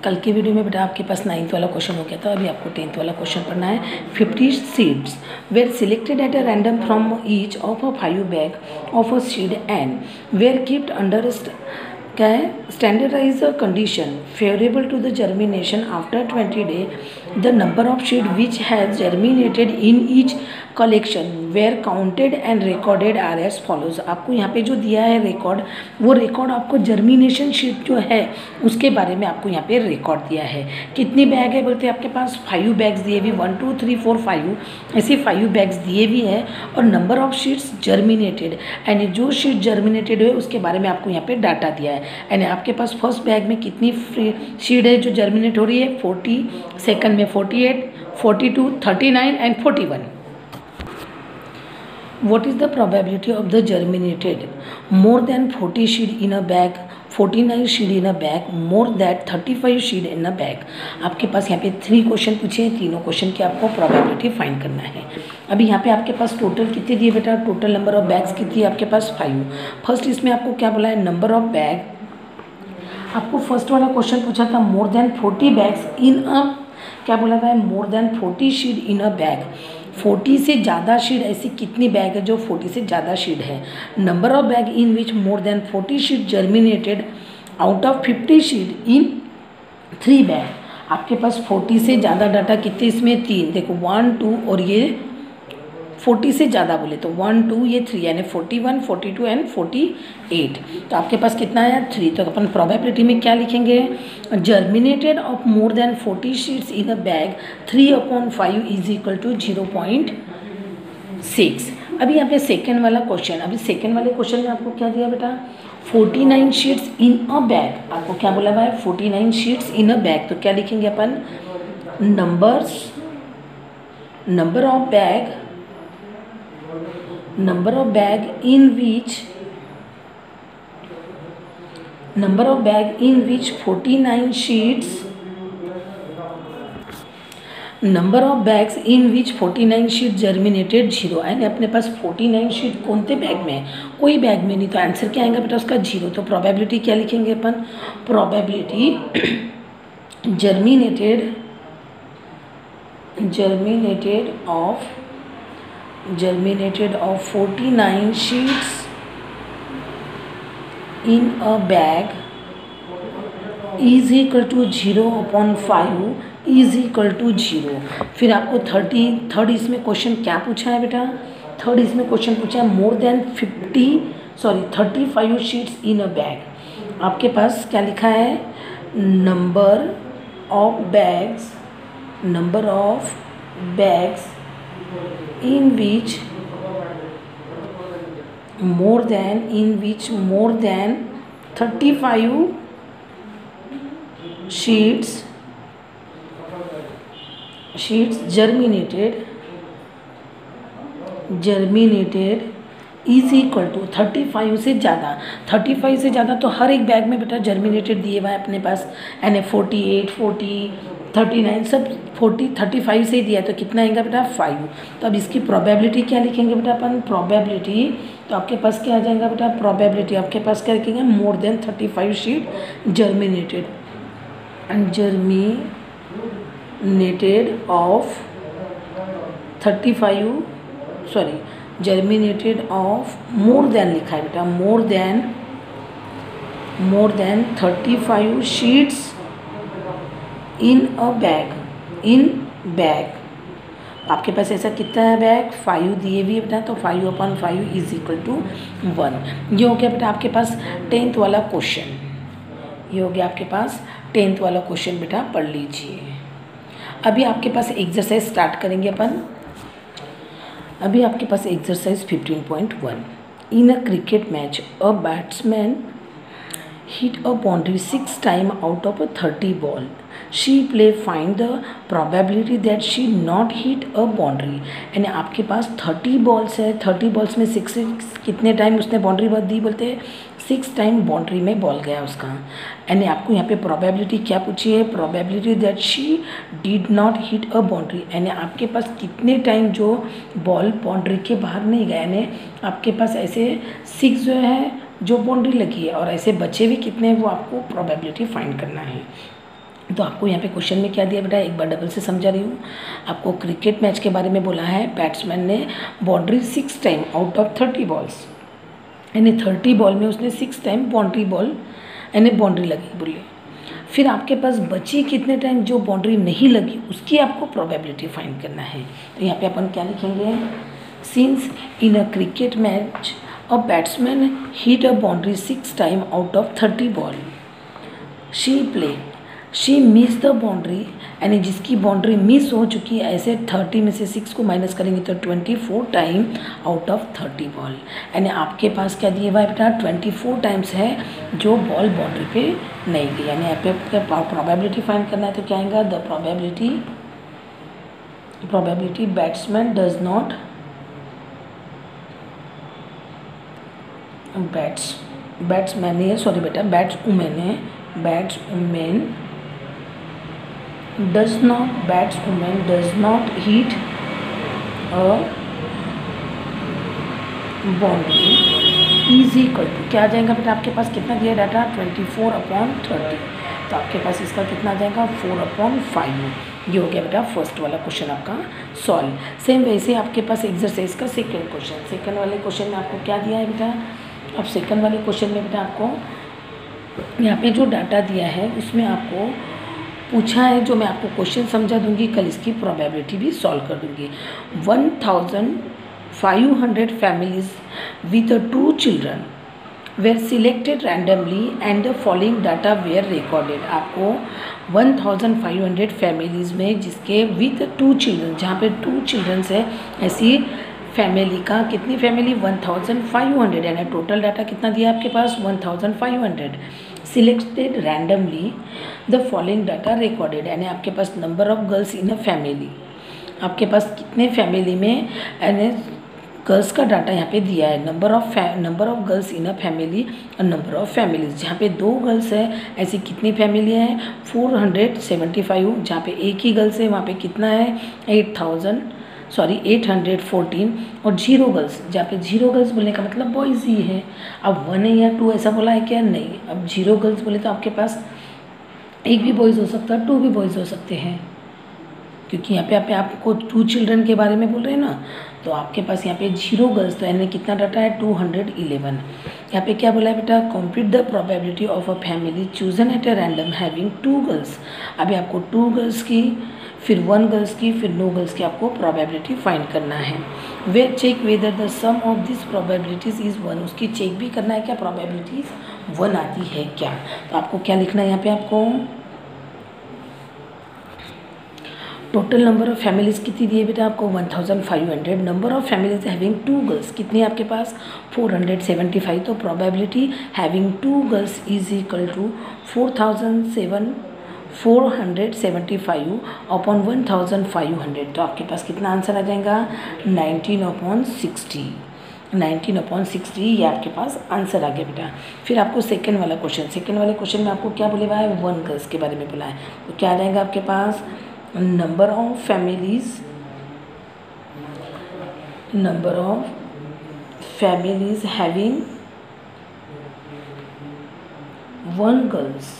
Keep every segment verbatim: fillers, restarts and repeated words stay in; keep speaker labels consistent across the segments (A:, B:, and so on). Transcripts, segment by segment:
A: कल की वीडियो में बेटा आपके पास नाइन्थ वाला क्वेश्चन हो गया था, अभी आपको टेंथ वाला क्वेश्चन पढ़ना है। Fifty seeds were selected at a random from each of a five bag of a seed and were kept under क्या है standardize condition favourable to the germination after twenty day the number of seed which has germinated in each collection were counted and recorded are as follows. आपको यहाँ पे जो दिया है record, वो record आपको जर्मिनेशन शीट जो है उसके बारे में आपको यहाँ पे रिकॉर्ड दिया है। कितनी बैग है बोलते हैं आपके पास फाइव बैग्स दिए हुए, one two three four five ऐसे फाइव बैग्स दिए हुए हैं और नंबर ऑफ शीट्स जर्मिनेटेड यानी जो शीट जर्मिनेटेड है उसके बारे में आपको यहाँ पे डाटा दिया है। यानी आपके पास फर्स्ट बैग में कितनी शीट है जो जर्मिनेट हो रही है फोर्टी, सेकंड में forty eight, forty two, thirty nine and forty one. What is the probability of the germinated more than forty seed in a bag, forty-nine seed in a bag, more than thirty-five seed in a bag? आपके पास यहाँ पे three question पूछे हैं, तीनों question की आपको probability find करना है। अभी यहाँ पे आपके पास टोटल कितने दिए बेटा, टोटल नंबर ऑफ बैग्स कितनी है आपके पास फाइव। फर्स्ट इसमें आपको क्या बोला है, नंबर ऑफ बैग। आपको फर्स्ट वाला क्वेश्चन पूछा था more than forty bags in a, क्या बोला था, more than forty seed in a bag. Forty से ज़्यादा शीड ऐसी कितनी बैग है जो फोर्टी से ज़्यादा शीड है। Number of bag in which more than forty seed germinated out of fifty seed in three bag. आपके पास फोर्टी से ज़्यादा डाटा कितने इसमें, तीन। देखो वन टू और ये फोर्टी से ज़्यादा बोले तो वन टू ये थ्री यानी forty one, forty two and forty eight. तो आपके पास कितना है, थ्री। तो अपन प्रोबेबिलिटी में क्या लिखेंगे, germinated of more than forty seeds in a bag three upon five is equal to zero point six. अभी यहाँ पे सेकेंड वाला क्वेश्चन, अभी सेकेंड वाले क्वेश्चन में आपको क्या दिया बेटा, forty nine seeds in a bag. आपको क्या बोला हुआ है, forty nine seeds in a bag. तो क्या लिखेंगे अपन, numbers number of bag number of bag in which number of bag in which forty-nine sheets number of bags in which forty-nine sheet germinated zero। यानी अपने पास forty-nine sheet कौन से bag में है, कोई बैग में नहीं, तो आंसर क्या आएगा बेटा उसका जीरो। तो प्रोबेबिलिटी क्या लिखेंगे अपन, probability germinated germinated of germinated of forty-nine sheets in a bag is equal to zero upon five is equal to zero। फिर आपको थर्टी थर्ड इसमें क्वेश्चन क्या पूछा है बेटा, थर्ड इसमें क्वेश्चन पूछा है more than fifty sorry thirty five seeds in a bag. आपके पास क्या लिखा है, number of bags number of bags in which more than in which more than thirty-five sheets sheets germinated germinated is equal to thirty five से ज़्यादा। Thirty five से ज़्यादा तो हर एक बैग में बेटा जर्मिनेटेड दिए हुआ है अपने पास, यानी forty eight, forty, thirty nine सब फोर्टी थर्टी फाइव से ही दिया है। तो कितना आएगा बेटा, फाइव। तो अब इसकी प्रोबेबिलिटी क्या लिखेंगे बेटा अपन, प्रोबेबिलिटी तो आपके पास क्या आ जाएगा बेटा, प्रोबेबिलिटी आपके पास क्या लिखेंगे, more than thirty five seed germinated and germinated of thirty five sorry germinated of more than लिखा है बेटा, more than more than thirty five seeds in a bag in bag. आपके पास ऐसा कितना है बैग, फाइव दिए हुए बेटा, तो five upon five is equal to one. ये हो गया बेटा आपके पास टेंथ वाला क्वेश्चन, ये हो गया आपके पास टेंथ वाला क्वेश्चन बेटा, पढ़ लीजिए। अभी आपके पास एक्सरसाइज स्टार्ट करेंगे अपन। अभी आपके पास exercise fifteen point one. In a cricket match a batsman hit a boundary six time out of a thirty ball. She play find the probability that she not hit a boundary। यानी आपके पास thirty balls है, thirty balls में six कितने time उसने boundary बात दी, बोलते हैं सिक्स टाइम बाउंड्री में बॉल गया उसका। यानी आपको यहाँ पे प्रोबेबिलिटी क्या पूछी है, probability that she did not hit a boundary. यानी आपके पास कितने टाइम जो बॉल बाउंड्री के बाहर नहीं गया, यानी आपके पास ऐसे सिक्स जो है जो बाउंड्री लगी है और ऐसे बचे भी कितने हैं वो आपको प्रोबेबिलिटी फाइंड करना है। तो आपको यहाँ पे क्वेश्चन में क्या दिया बेटा, एक बार डबल से समझा रही हूँ। आपको क्रिकेट मैच के बारे में बोला है, बैट्समैन ने boundary six time out of thirty balls, यानी थर्टी बॉल में उसने सिक्स टाइम बाउंड्री बॉल यानी बाउंड्री लगी बोले। फिर आपके पास बची कितने टाइम जो बाउंड्री नहीं लगी, उसकी आपको प्रोबेबिलिटी फाइंड करना है। तो यहाँ पे अपन क्या लिखेंगे, since in a cricket match a batsman hit a boundary six time out of thirty ball, she play she miss the boundary, यानी जिसकी बाउंड्री मिस हो चुकी है, ऐसे थर्टी में से सिक्स को माइनस करेंगे तो twenty four time out of thirty ball, यानी आपके पास क्या दिया हुआ है बेटा, ट्वेंटी फोर टाइम्स है जो बॉल बाउंड्री पे नहीं गई, यानी यहाँ पे प्रोबेबिलिटी फाइंड करना है। तो क्या आएगा, the probability probability batsman does not bats batsman है सॉरी बेटा बैट्सवुमेन है बैट्सवुमेन does not batswoman does not hit a boundary is equal to, क्या आ जाएगा बेटा, आपके पास कितना दिया data, twenty four upon thirty, तो आपके पास इसका कितना आ जाएगा, फोर अपॉन फाइव। ये हो गया बेटा फर्स्ट वाला क्वेश्चन आपका सॉल्व। सेम वैसे आपके पास एक्सरसाइज का सेकंड क्वेश्चन, सेकंड वाले क्वेश्चन में आपको क्या दिया है बेटा, अब सेकंड वाले क्वेश्चन में बेटा आपको यहाँ पे जो डाटा दिया है उसमें आपको पूछा है, जो मैं आपको क्वेश्चन समझा दूंगी, कल इसकी प्रोबेबिलिटी भी सॉल्व कर दूंगी। One thousand five hundred families with two children were selected randomly and the following data were recorded. आपको one thousand five hundred families में जिसके विथ टू चिल्ड्रन, जहाँ पे टू चिल्ड्रंस है, ऐसी फैमिली का कितनी family, one thousand five hundred, यानी टोटल डाटा कितना दिया आपके पास, one thousand five hundred selected randomly the following data recorded, यानी आपके पास number of girls in a family, आपके पास कितने फैमिली में यानी गर्ल्स का डाटा यहाँ पे दिया है, number of number of girls in a family और नंबर ऑफ फैमिलीज, जहाँ पे दो गर्ल्स है ऐसी कितनी फैमिली है, फोर हंड्रेड सेवेंटी फाइव, जहाँ पे एक ही गर्ल्स है वहाँ पे कितना है, eight thousand sorry eight hundred fourteen, और जीरो गर्ल्स, जहाँ पे जीरो गर्ल्स बोलने का मतलब बॉयज़ ही है। अब वन है या टू ऐसा बोला है क्या, नहीं। अब जीरो गर्ल्स बोले तो आपके पास एक भी बॉयज़ हो सकता है, टू भी बॉयज़ हो सकते हैं, क्योंकि यहाँ पे आप आपको टू चिल्ड्रन के बारे में बोल रहे हैं ना, तो आपके पास यहाँ पे जीरो गर्ल्स, तो यानी कितना डाटा है, टू हंड्रेड इलेवन। यहाँ पे क्या बोला है बेटा, compute the probability of a family chosen at a random having two girls. अभी आपको टू गर्ल्स की, फिर वन गर्ल्स की, फिर नो गर्ल्स की आपको प्रोबेबिलिटी फाइंड करना है। We check whether the sum of this probabilities is one, उसकी चेक भी करना है क्या प्रोबेबिलिटीज़ वन आती है क्या। तो आपको क्या लिखना है यहाँ पे, आपको टोटल नंबर ऑफ फैमिलीज कितनी दी है बेटा आपको, one thousand five hundred, number of families having two girls कितनी आपके पास, फोर हंड्रेड सेवेंटी फाइव, तो probability having two girls is equal to four thousand seven four hundred seventy five upon one thousand five hundred, तो आपके पास कितना answer आ जाएगा, nineteen upon sixty, nineteen upon sixty, ये आपके पास आंसर आ गया बेटा। फिर आपको सेकंड वाला क्वेश्चन, सेकंड वाले क्वेश्चन में आपको क्या बोले हुआ है, वन गर्ल्स के बारे में बोला है, तो क्या आ जाएगा आपके पास, number of families number of families having one girls,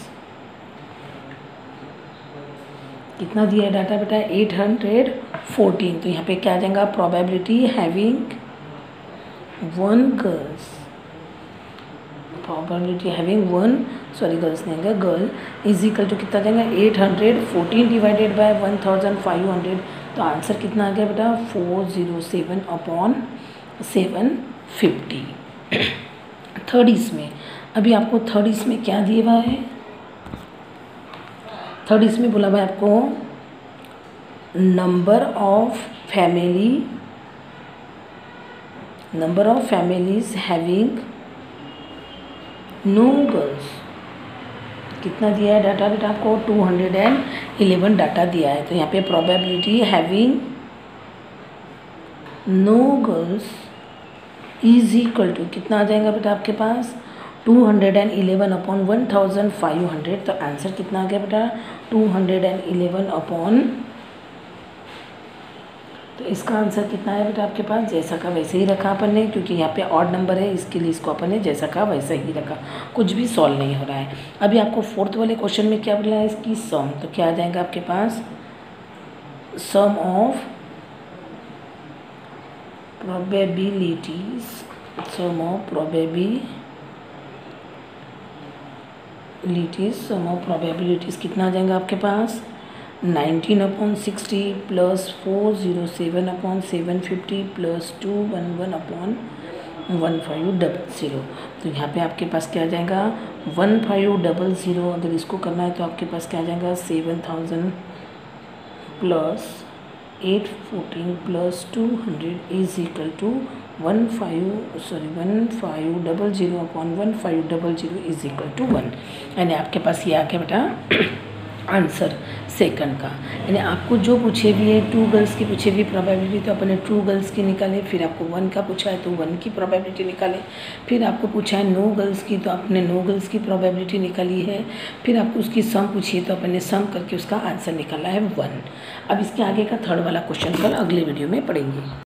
A: कितना दिया है डाटा बेटा, एट हंड्रेड फोर्टीन, तो यहाँ पे क्या आ जाएगा, probability having one girls, probability having one sorry girls नहीं आएगा, गर्ल इज इक्वल टू कितना जाएगा, eight hundred fourteen divided by one thousand five hundred, तो आंसर कितना आ गया बेटा, four zero seven upon seven fifty. Third इसमें, अभी आपको थर्ड इसमें क्या दिया हुआ है, थर्ड इसमें बोला हुआ है आपको number of family number of families having no girls, कितना दिया है डाटा बेटा आपको, टू हंड्रेड इलेवन डाटा दिया है, तो यहाँ पे probability having no girls is equal to कितना आ जाएगा बेटा आपके पास, two hundred eleven upon one thousand five hundred, तो आंसर कितना आ गया बेटा, टू हंड्रेड इलेवन अपॉन तो इसका आंसर कितना है बेटा आपके पास, जैसा का वैसे ही रखा अपन ने, क्योंकि यहाँ पे ऑड नंबर है, इसके लिए इसको अपन ने जैसा का वैसा ही रखा, कुछ भी सॉल्व नहीं हो रहा है। अभी आपको फोर्थ वाले क्वेश्चन में क्या बोला है, इसकी सम, तो क्या आ जाएगा आपके पास, sum of probabilities, sum of probabilities, sum of probabilities कितना आ जाएगा आपके पास, nineteen upon sixty plus four zero seven upon seven fifty plus two one one upon one five double zero. तो यहाँ पे आपके पास क्या आ जाएगा, वन फाइव डबल ज़ीरो, अगर इसको करना है तो आपके पास क्या आ जाएगा, seven thousand plus eight fourteen plus two hundred is equal to one five sorry one five double zero upon one five double zero is equal to one. यानी आपके पास ये आ गया बेटा आंसर सेकंड का। यानी आपको जो पूछे भी है, टू गर्ल्स की पूछे भी प्रोबेबिलिटी तो अपने टू गर्ल्स की निकाले, फिर आपको वन का पूछा है तो वन की प्रोबेबिलिटी निकाले, फिर आपको पूछा है नो गर्ल्स की तो आपने नो गर्ल्स की प्रोबेबिलिटी निकाली है, फिर आपको उसकी सम पूछी है तो अपने सम करके उसका आंसर निकाला है वन। अब इसके आगे का थर्ड वाला क्वेश्चन कल अगले वीडियो में पढ़ेंगे।